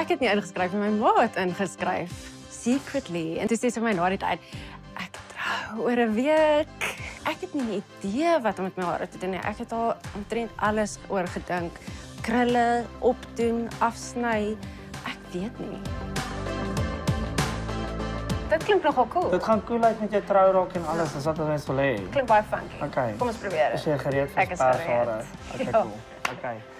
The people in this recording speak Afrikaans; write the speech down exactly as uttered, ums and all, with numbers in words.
ek het nie ingeskryf nie, my ma het ingeskryf. Secretly. En toe sê sy my na die tyd, ek trou oor 'n week. Ek het nie 'n idee wat om met my hare te doen nie. Ek het al omtrent alles oor gedink. Krulle, opdoen, afsny. Ek weet nie. Dit klink nogal cool. Dit gaan cool uit met jou trourok en alles, dis wat ons wil hê. Klink baie funky. Okay. Kom ons probeer dit. Is jy gereed vir Ek is pershare? gereed. Okay, Ja. cool. Okay.